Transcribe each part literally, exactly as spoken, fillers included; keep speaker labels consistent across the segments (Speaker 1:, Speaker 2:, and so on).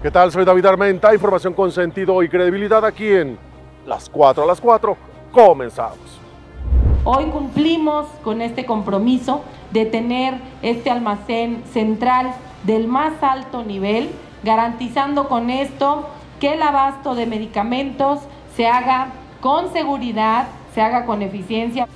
Speaker 1: ¿Qué tal? Soy David Armenta, información con sentido y credibilidad aquí en Las cuatro a las cuatro. Comenzamos.
Speaker 2: Hoy cumplimos con este compromiso de tener este almacén central del más alto nivel, garantizando con esto que el abasto de medicamentos se haga con seguridad, se haga con eficiencia.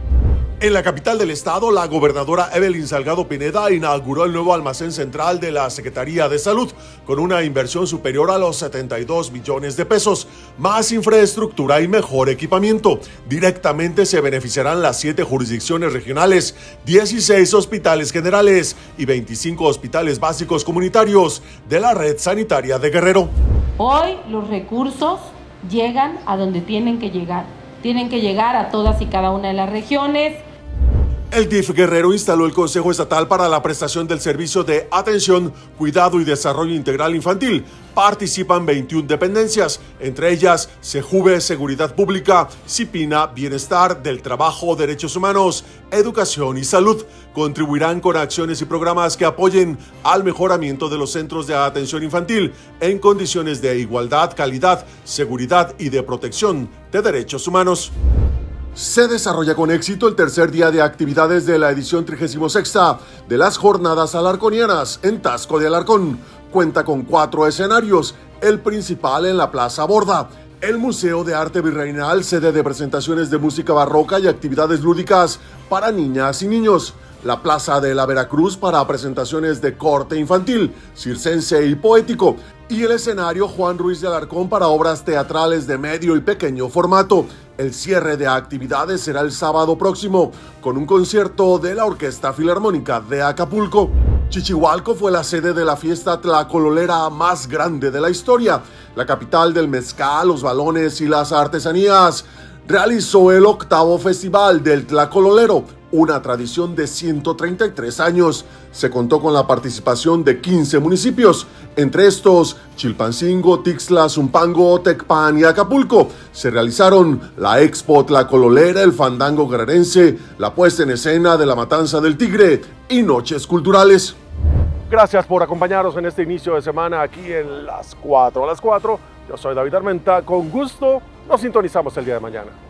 Speaker 1: En la capital del estado, la gobernadora Evelyn Salgado Pineda inauguró el nuevo almacén central de la Secretaría de Salud, con una inversión superior a los setenta y dos millones de pesos, más infraestructura y mejor equipamiento. Directamente se beneficiarán las siete jurisdicciones regionales, dieciséis hospitales generales y veinticinco hospitales básicos comunitarios de la red sanitaria de Guerrero.
Speaker 2: Hoy los recursos llegan a donde tienen que llegar. Tienen que llegar a todas y cada una de las regiones.
Speaker 1: El D I F Guerrero instaló el Consejo Estatal para la prestación del servicio de atención, cuidado y desarrollo integral infantil. Participan veintiuna dependencias, entre ellas SEJUVE, Seguridad Pública, CIPINA, Bienestar, del Trabajo, Derechos Humanos, Educación y Salud. Contribuirán con acciones y programas que apoyen al mejoramiento de los centros de atención infantil en condiciones de igualdad, calidad, seguridad y de protección de derechos humanos. Se desarrolla con éxito el tercer día de actividades de la edición trigésima sexta de las Jornadas Alarconianas en Taxco de Alarcón. Cuenta con cuatro escenarios, el principal en la Plaza Borda, el Museo de Arte Virreinal, sede de presentaciones de música barroca y actividades lúdicas para niñas y niños, la Plaza de la Veracruz para presentaciones de corte infantil, circense y poético, y el escenario Juan Ruiz de Alarcón para obras teatrales de medio y pequeño formato. El cierre de actividades será el sábado próximo, con un concierto de la Orquesta Filarmónica de Acapulco. Chichihualco fue la sede de la fiesta tlacololera más grande de la historia. La capital del mezcal, los balones y las artesanías realizó el octavo Festival del Tlacololero, una tradición de ciento treinta y tres años. Se contó con la participación de quince municipios, entre estos Chilpancingo, Tixla, Zumpango, Tecpan y Acapulco. Se realizaron la Expo Tlacololera, el Fandango Guerrerense, la puesta en escena de la Matanza del Tigre y noches culturales. Gracias por acompañarnos en este inicio de semana aquí en Las cuatro a las cuatro. Yo soy David Armenta, con gusto nos sintonizamos el día de mañana.